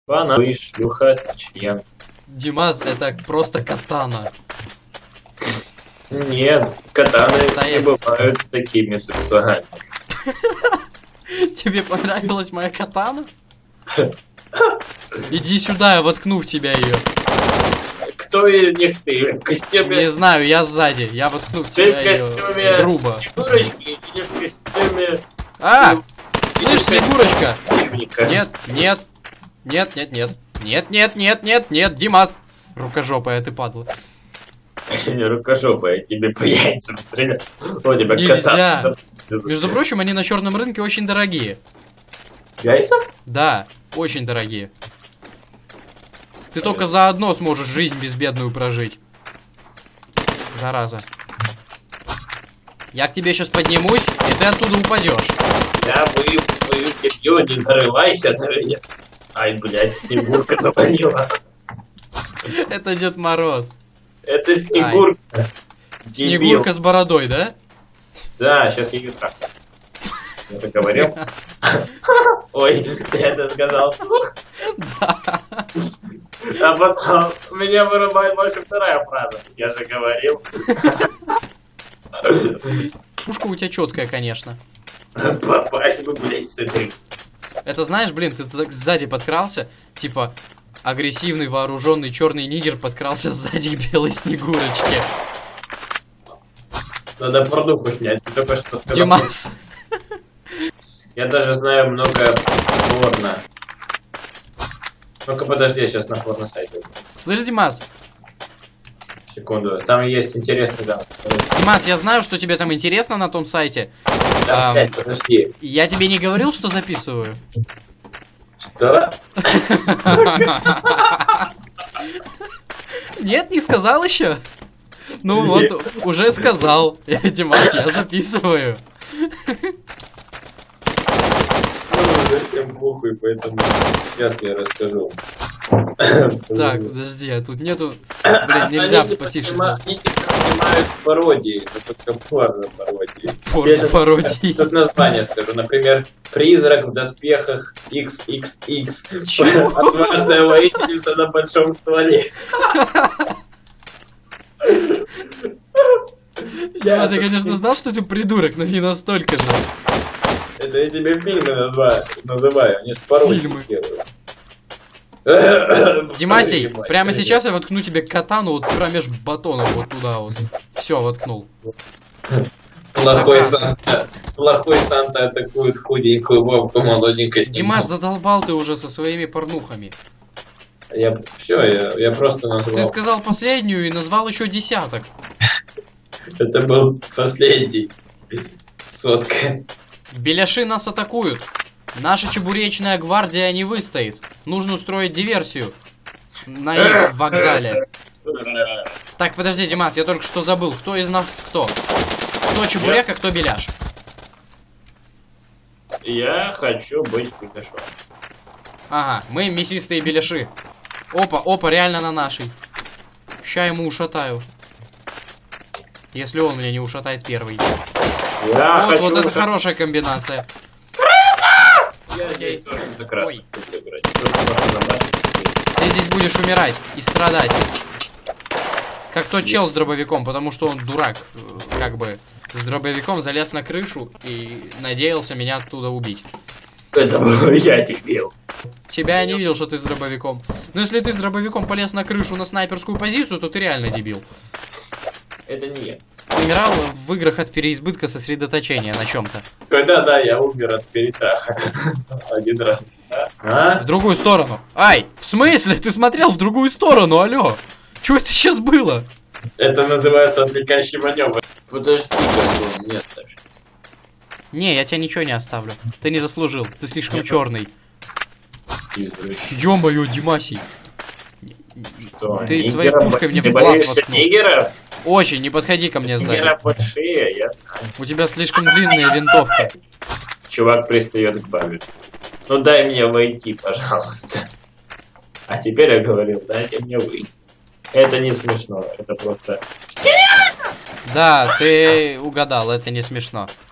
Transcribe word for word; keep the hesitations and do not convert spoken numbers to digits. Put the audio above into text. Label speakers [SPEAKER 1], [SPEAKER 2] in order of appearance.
[SPEAKER 1] Пана, вы шлюха, член.
[SPEAKER 2] Димас, это просто катана.
[SPEAKER 1] Нет, катаны не бывают такими сексуальными.
[SPEAKER 2] Тебе понравилась моя катана? Иди сюда, я воткну в тебя ее.
[SPEAKER 1] Кто из них ты? В костюме?
[SPEAKER 2] Не знаю, я сзади. Я воткну в
[SPEAKER 1] Ты
[SPEAKER 2] тебя
[SPEAKER 1] в костюме
[SPEAKER 2] ее грубо.
[SPEAKER 1] Снегурочки или в костюме...
[SPEAKER 2] А! Слышь, Снегурочка!
[SPEAKER 1] Снегурочка.
[SPEAKER 2] Нет, нет, нет, нет, нет. Нет, нет, нет, нет, нет, Димас! Рукожопая ты падла.
[SPEAKER 1] Рукожопая, тебе по яйцам стрелять. У тебя
[SPEAKER 2] Нельзя.
[SPEAKER 1] кота.
[SPEAKER 2] Между прочим, они на черном рынке очень дорогие.
[SPEAKER 1] Яйца?
[SPEAKER 2] Да, очень дорогие. Ты только заодно сможешь жизнь безбедную прожить. Зараза. Я к тебе сейчас поднимусь, и ты оттуда упадешь.
[SPEAKER 1] Я мою, мою семью, не нарывайся на меня. Ай, блядь, Снегурка заболела.
[SPEAKER 2] Это Дед Мороз.
[SPEAKER 1] Это Снегурка. Дебил.
[SPEAKER 2] Снегурка с бородой, да?
[SPEAKER 1] Да, сейчас я ее трахну. Я это говорил? Ой, ты это сказал вслух?
[SPEAKER 2] Да.
[SPEAKER 1] А потом меня вырубает больше вторая фраза. Я же говорил.
[SPEAKER 2] Пушка у тебя четкая, конечно.
[SPEAKER 1] Попасть бы, блядь, с этой.
[SPEAKER 2] Это знаешь, блин, ты так сзади подкрался, типа агрессивный вооруженный черный нигер подкрался сзади к белой Снегурочке.
[SPEAKER 1] Надо порнуху снять, ты только что сказал.
[SPEAKER 2] Димас.
[SPEAKER 1] Я даже знаю много порно. Ну-ка подожди, я сейчас на порно-сайте.
[SPEAKER 2] Слышь, Димас?
[SPEAKER 1] Секунду, там есть интересный, да.
[SPEAKER 2] Димас, я знаю, что тебе там интересно на том сайте.
[SPEAKER 1] Да,
[SPEAKER 2] Ам,
[SPEAKER 1] блядь, подожди.
[SPEAKER 2] Я тебе не говорил, что записываю?
[SPEAKER 1] Что?
[SPEAKER 2] Нет, не сказал еще? Ну вот, уже сказал. Я, Димас, я записываю.
[SPEAKER 1] Ну, совсем похуй, поэтому сейчас я расскажу.
[SPEAKER 2] Так, подожди, а тут нету... Блин, нельзя
[SPEAKER 1] Они, типа,
[SPEAKER 2] потише
[SPEAKER 1] снима...
[SPEAKER 2] сделать.
[SPEAKER 1] Они типа снимают пародии, это только порно-пародии.
[SPEAKER 2] Порно
[SPEAKER 1] Я щас
[SPEAKER 2] пародии.
[SPEAKER 1] Тут название скажу, например, «Призрак в доспехах икс икс икс».
[SPEAKER 2] Чего?
[SPEAKER 1] Отважная воительница на большом стволе.
[SPEAKER 2] Димас, я, конечно, знал, что ты придурок, но не настолько же.
[SPEAKER 1] Это я тебе фильмы называю, называю, они же пародии
[SPEAKER 2] Фильмы.
[SPEAKER 1] делают.
[SPEAKER 2] Димасей, прямо сейчас я воткну тебе катану вот промеж батонов вот туда вот. Все, воткнул.
[SPEAKER 1] Плохой Санта, плохой Санта атакует худенькую бабку молоденькой.
[SPEAKER 2] Димас, задолбал ты уже со своими порнухами.
[SPEAKER 1] Я все, я, я просто назвал.
[SPEAKER 2] Ты сказал последнюю и назвал еще десяток.
[SPEAKER 1] Это был последний. Сотка.
[SPEAKER 2] Беляши нас атакуют. Наша чебуречная гвардия не выстоит. Нужно устроить диверсию на их вокзале. Так, подожди, Димас, я только что забыл. Кто из нас кто? Кто чебурек, а кто беляш?
[SPEAKER 1] Я хочу быть беляшом.
[SPEAKER 2] Ага, мы мясистые беляши. Опа, опа, реально на нашей. Ща ему ушатаю. Если он меня не ушатает первый.
[SPEAKER 1] Я
[SPEAKER 2] вот,
[SPEAKER 1] хочу
[SPEAKER 2] вот это
[SPEAKER 1] ушат...
[SPEAKER 2] хорошая комбинация.
[SPEAKER 1] Я здесь тоже как раз
[SPEAKER 2] Ой.
[SPEAKER 1] буду играть. Только можно забрать.
[SPEAKER 2] Ты здесь будешь умирать и страдать. Как тот чел с дробовиком, потому что он дурак. э, Как бы с дробовиком залез на крышу и надеялся меня оттуда убить.
[SPEAKER 1] Это был я, дебил.
[SPEAKER 2] Тебя я не видел, что ты с дробовиком. Но если ты с дробовиком полез на крышу на снайперскую позицию, то ты реально дебил.
[SPEAKER 1] Это не я.
[SPEAKER 2] Умирал в играх от переизбытка сосредоточения на чем-то.
[SPEAKER 1] Когда, да, я умер от перетраха. Один раз. А?
[SPEAKER 2] В другую сторону. Ай, в смысле? Ты смотрел в другую сторону, алло. Чего это сейчас было?
[SPEAKER 1] Это называется отвлекающий маневр. Подожди, как не оставишь.
[SPEAKER 2] Не, я тебя ничего не оставлю. Ты не заслужил. Ты слишком черный. Ё-моё, Димасий.
[SPEAKER 1] Что,
[SPEAKER 2] Ты
[SPEAKER 1] нигера
[SPEAKER 2] своей пушкой
[SPEAKER 1] бо-
[SPEAKER 2] мне в
[SPEAKER 1] ты
[SPEAKER 2] глаз
[SPEAKER 1] боишься
[SPEAKER 2] воткнул.
[SPEAKER 1] нигеров?
[SPEAKER 2] Очень, не подходи ко мне сзади.
[SPEAKER 1] Нигера большие, я знаю.
[SPEAKER 2] У тебя слишком длинная винтовка.
[SPEAKER 1] Чувак пристает к бабе. Ну дай мне войти, пожалуйста. А теперь я говорил, дайте мне выйти. Это не смешно, это просто...
[SPEAKER 2] Да, ты угадал, это не смешно.